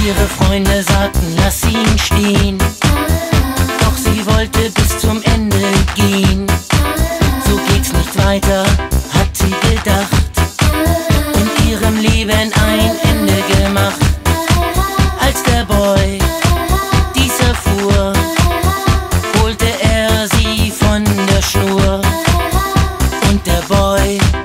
Ihre Freunde sagten, lass ihn stehen, doch sie wollte bis zum Ende gehen. So geht's nicht weiter, hat sie gedacht, in ihrem Leben ein Ende gemacht. Als der Boy dies erfuhr, holte er sie von der Schnur. Und der Boy